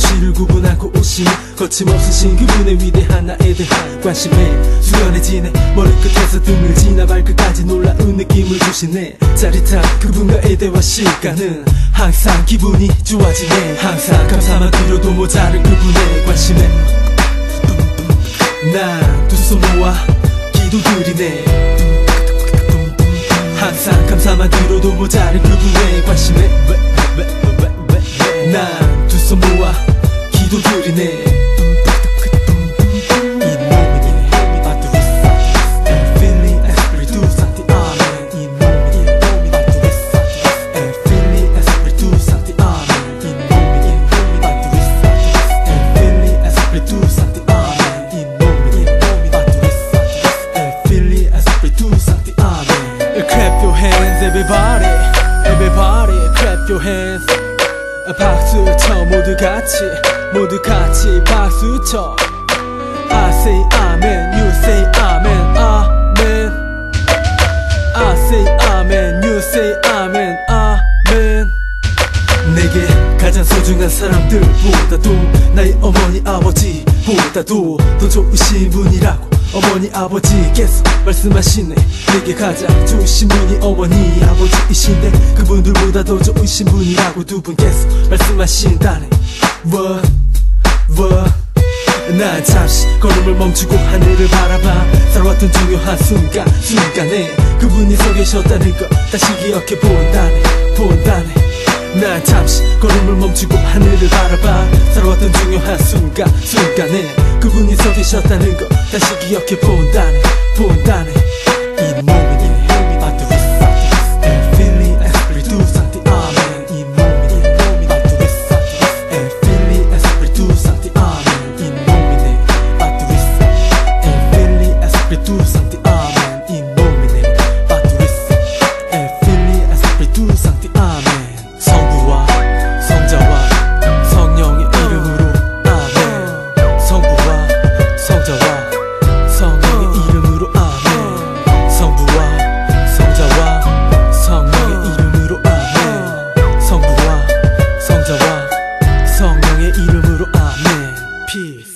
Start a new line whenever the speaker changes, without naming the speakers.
현실을 구분하고 오신 거침없으신 그분의 위대한 나에 대한 관심에 수연해지네. 머리끝에서 등을 지나 발끝까지 놀라운 느낌을 주시네. 짜릿한 그분과의 대화 시간은 항상 기분이 좋아지네. 항상 감사만 드려도 모자른 그분의 관심에 난 두 손 모아 기도드리네. 항상 감사만 들어도 모자른 그분의 관심에 난 두 손 모아 기도드리네. Everybody, everybody, clap your hands. 박수 쳐 모두 같이 박수 쳐. I say amen, you say amen, amen. I say amen, you say amen, amen. 내게 가장 소중한 사람들보다도 나의 어머니 아버지보다도 더 좋으신 분이라고 어머니 아버지께서 말씀하시네. 내게 가장 좋으신 분이 어머니 아버지이신데 그분들보다 더 좋으신 분이라고 두 분께서 말씀하신다네. 난 잠시 걸음을 멈추고 하늘을 바라봐 살아왔던 중요한 순간에 그분이 서 계셨다는 걸 다시 기억해 본다네. 난 잠시 걸음을 멈추고 하늘을 바라봐 살아왔던 중요한 순간에 그분이 서 계셨다는 걸 다시 기억해 본다네. 이 몸이 성령의 이름으로 아멘. Peace.